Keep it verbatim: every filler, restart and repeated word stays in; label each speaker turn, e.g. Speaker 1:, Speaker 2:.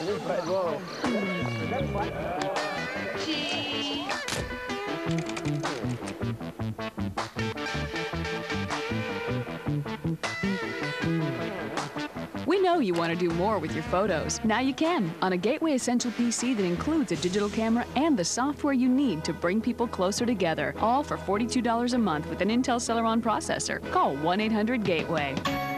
Speaker 1: We know you want to do more with your photos. Now you can on a Gateway Essential P C that includes a digital camera and the software you need to bring people closer together, all for forty-two dollars a month with an Intel Celeron processor. Call one eight hundred Gateway.